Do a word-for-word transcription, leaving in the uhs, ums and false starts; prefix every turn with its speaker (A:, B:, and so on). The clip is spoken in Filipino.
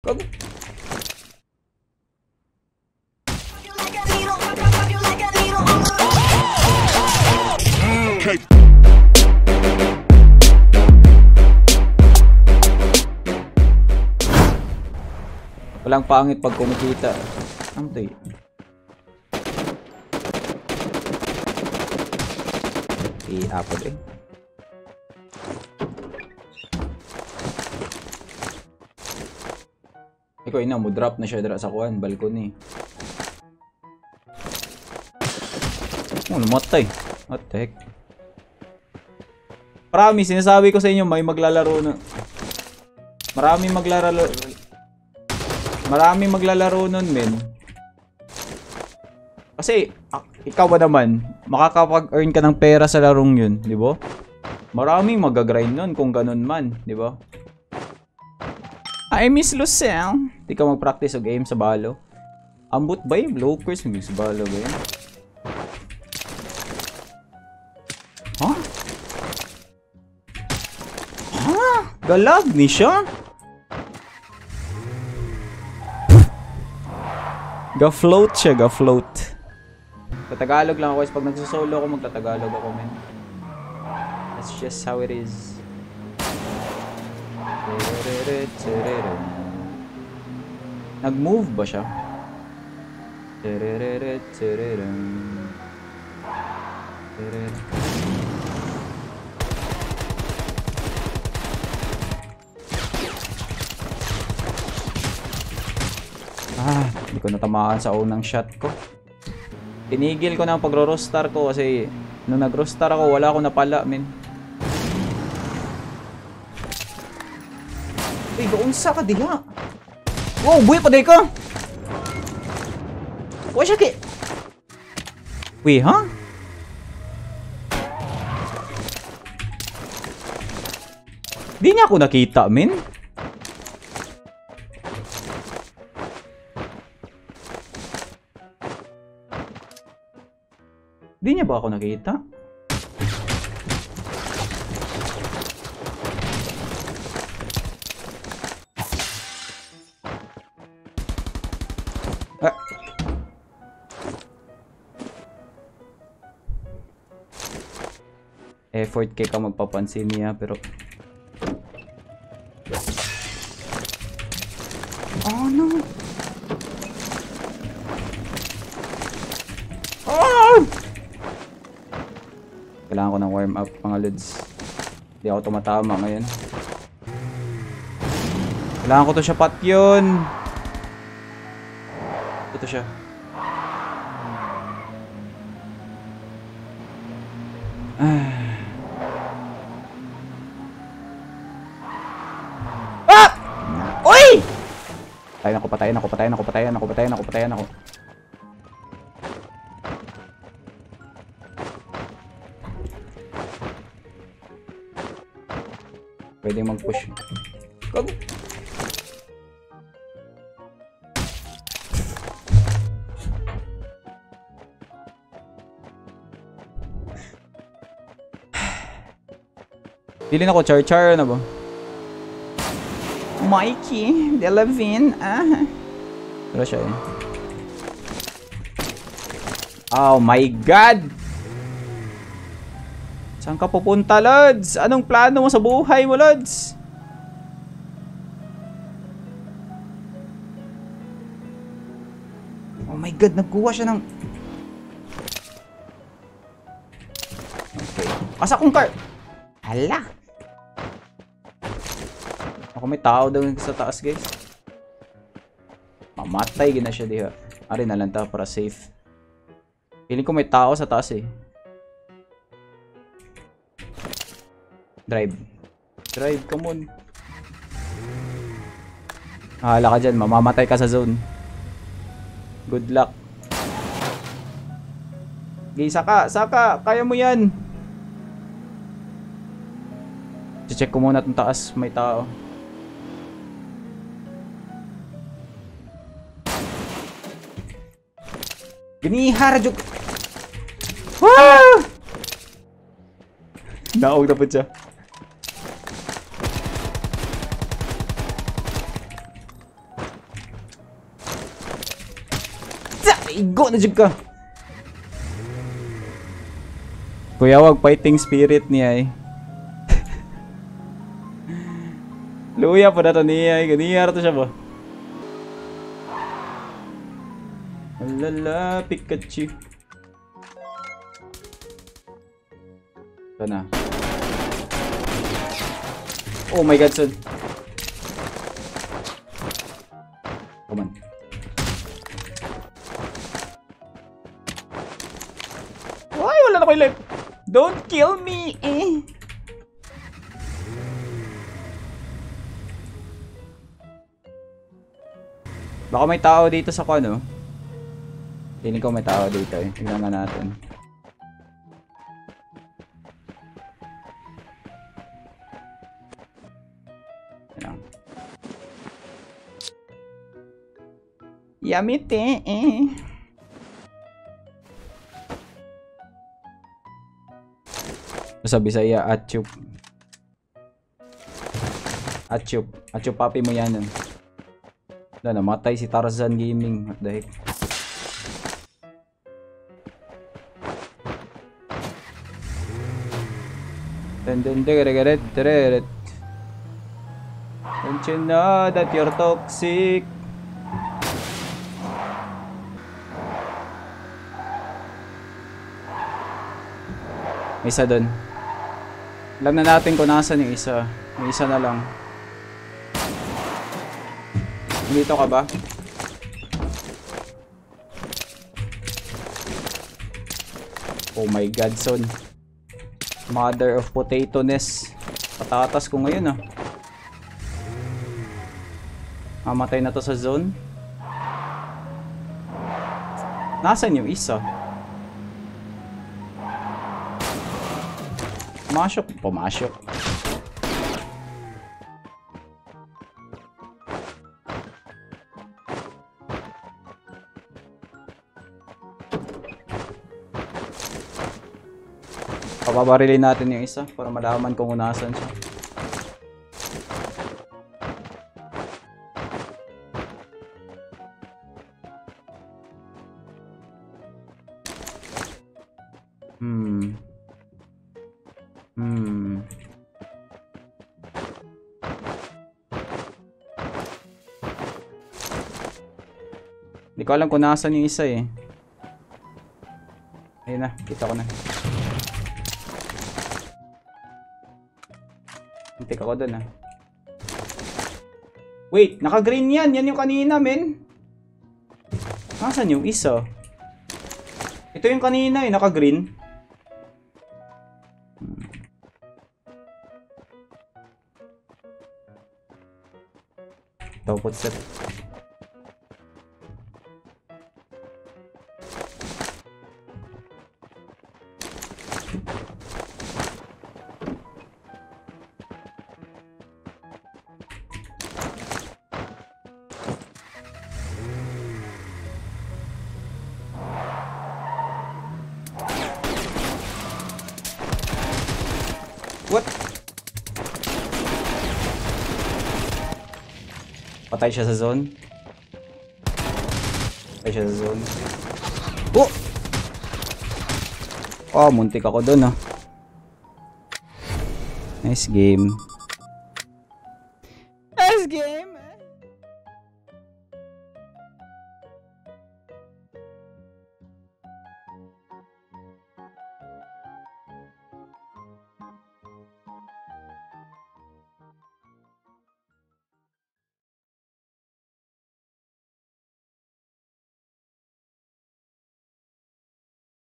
A: Wag.
B: Okay.
A: Walang pangit pag kumikita. Ano to eh? I-apple eh. Ikaw ina mo, drop na siya dira sa kuhan, balcony. Oh, namatay. What the heck? Promise, sinasabi ko sa inyo, may maglalaro na. Maraming maglalaro. Maraming maglalaro nun, men. Kasi, ikaw ba naman, makakapag-earn ka ng pera sa larong yun, di ba? Maraming mag-grind nun kung ganun man, di ba? I miss Lucelle. Di ka mag-practice o game sa balo. Ambot ba yung blockers ng sa balo ba yun? Huh? Huh? Galag ni siya? Ga-float siya, ga-float. Tatagalog lang ako guys. Pag nagsosolo ako, magtatagalog ako, men. That's just how it is. Nag-move ba siya? Ah, hindi ko natamaan sa unang shot ko. Tinigil ko na ang pagro-roastar ko kasi nung nag-roastar ako, wala akong napala, men. Uy, gaunsa ka diha. Wow, buhay pa day ka. Wa siya ki. Uy, ha? Di niya ako nakita, men. Di niya ba ako nakita? Ah. Effort kay ka magpapansin niya pero oh no. Oh! Kailangan ko ng warm up mga lods. Hindi ako tumatama ngayon. Kailangan ko to siya pat yun. Ito siya. Ah! Ah! Uy! Patayin ako, patayin ako, patayin ako, patayin ako, patayin ako, patayin ako. Pwede mag-push. Go! Pili na ko, char-char na ba? Mikey, Delavin, ah. Wala siya eh. Oh my God! Saan ka pupunta, Lods? Anong plano mo sa buhay mo, Lods? Oh my God, nagkuha siya ng... Okay. Asa kong car? Hala! Ako may tao daw sa taas, guys. Mamatay gina siya diha. Ari na lang ta para safe. Feeling ko may tao sa taas eh. Drive. Drive, come on. Hala ka dyan, mamamatay ka sa zone. Good luck. Okay, saka, saka. Kaya mo yan. Check ko muna itong taas. May tao. Ginihara juk. Wah! Naog na po siya. Igo na jud ka. Kuya, wag fighting spirit niya eh. Luya pa na to niya eh. Ganiyar to siya ba? Alala, Pikachu. Ito na. Oh my god, son. Come on. Ay, wala na ko yung life. Don't kill me, eh. Baka may tao dito sa kano. Tingin ko may tao dito eh. Tingnan nga natin. Yan. Yamite, eh. Sa Bisaya, Achup. Achup. Achup papi mo yan. Wala, namatay si Tarzan Gaming. What the heck? Dun dun dun dun. Don't you know that you're toxic? May isa dun. Alam na natin kung nasan yung isa. May isa na lang. Dito ka ba? Oh my god, son. Mother of potato-ness. Patatas ko ngayon ah. Mamatay na to sa zone. Nasaan yung isa? Pumasyok. Pumasyok. Papabarilin natin yung isa para malaman kung unasan siya. Hmm. Hmm. Hindi ko alam kung nasan yung isa eh. Ayun na, kita ko na. Hintik ako dun ah. Wait, naka-green yan. Yan yung kanina, men. Nasaan yung isa? Ito yung kanina eh, naka-green. Top set. What? Patay siya sa zone. Patay siya sa zone. Oh! Oh, muntik ako dun ah. Nice game.